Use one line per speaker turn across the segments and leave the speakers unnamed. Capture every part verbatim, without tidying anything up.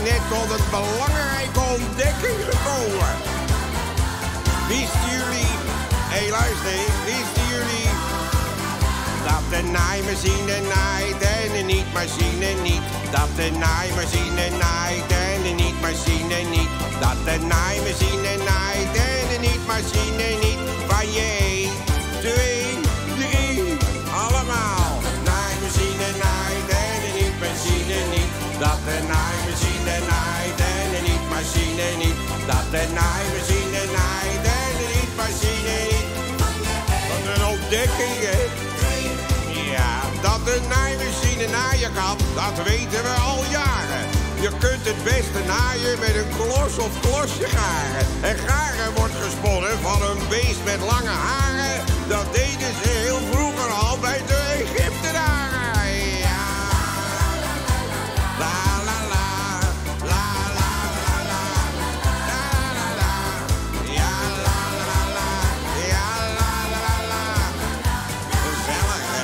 net tot een belangrijke ontdekking gekomen. Wisten jullie, hé hey, luister, wisten jullie dat de naaimachine naait en de niet-machine niet? Dat de naaimachine naait en de niet-machine niet? Dat de naaimachine naait en de niet-machine niet? Van je één, twee, drie, allemaal. Naaimachine naait en de niet-machine niet? Dat de naaimachine naait en de niet-machine niet? Dat de naaimachine naait en de niet-machine niet? Wat een ontdekking, hè? Ja, dat de naaimachine naaien kan, dat weten we al jaren. Je kunt het beste naaien met een klos of klosje garen. En garen wordt gesponnen van een beest met lange haren. Dat deden ze heel vroeger al bij de Egyptenaren. Ja, la la la, la la la la, la la la, ja la la la, ja la la la. Gezellig, hè?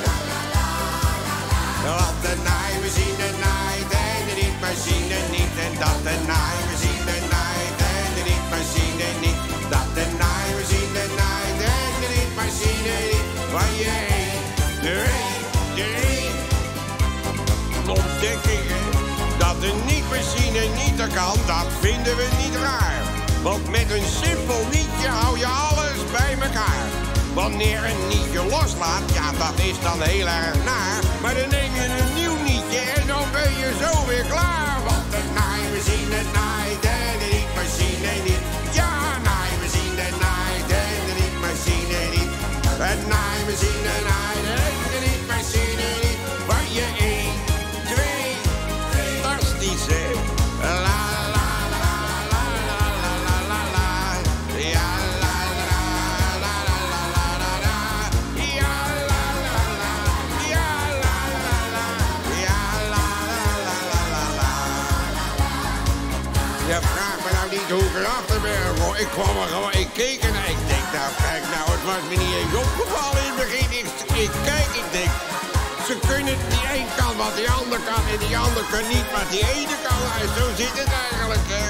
Dat de naaimachine naait en de niet-machine niet. En dat de naaimachine naait en de niet-machine niet. Dat de naaimachine naait en de niet-machine niet. Van je één, twee, drie. Ontdekkingen dat de niet-machine niet kan, dat vinden we niet raar. Want met een simpel nietje hou je alles bij elkaar. Wanneer een nietje loslaat, ja, dat is dan heel erg naar. Maar dan neem je een nieuw nietje en dan ben je zo weer klaar. Want de naaimachine naait en de niet-machine niet. Ja, naaimachine naait en de niet-machine niet. Een naaimachine naait en de niet-machine niet. Waar je één, twee, fantastisch, hè? La la la la la la la la la. Ja, la la la la la la la la. Ja, la la la. Ja, la la la. Ja, la la la la la. Ja, vraag me nou niet hoe ik erachter ben. Ik kwam er gewoon, ik keek en ik denk, nou kijk nou, het was me niet eens opgevallen in het begin. Ik, ik kijk, ik denk, ze kunnen het die een kan wat die ander kan en die ander kan niet wat die ene kan. Nou, zo zit het eigenlijk, hè.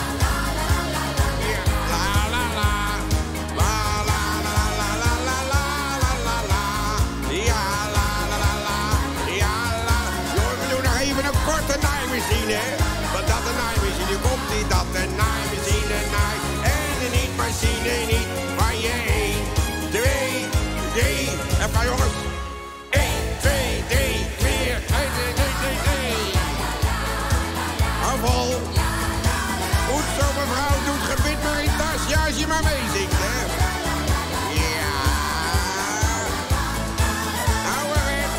Ja, la la la. La la la la la la la la la la. Ja, la la la la. Ja, la. Jongens, we doen nog even een korte naaimachine, hè. Want dat de naaimachine komt niet, dat de naaimachine naait en de niet-machine niet. Van je één, twee, drie, en van jongens. één, twee, drie, vier, vijf, zes, zeven, acht. Hou vol. Goed zo, mevrouw, doet gebit maar in tas. Ja, als je maar meezingt, hè. Ja. Hou erin.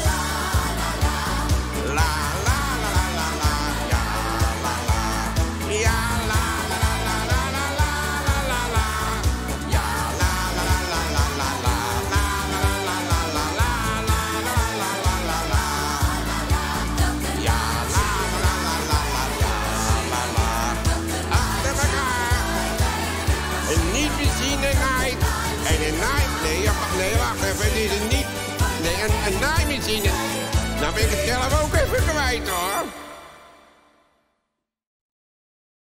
La, la, la, la, la, la. Ja, la, la. Ja, la, la, la, la, la, la, la, la, la. Ja, la, la, la, la, la, la, la. La, la, la, la, la, la, la, la, la, la, la, la. Ja, la, la, la, la, la, ja, la, la. Achter elkaar. Een niet-machine naait. En een naai... Nee, ja, nee, wacht even. Het is een niet... Nee, een, een naaimachine. Nou ben ik het zelf ook even kwijt, hoor.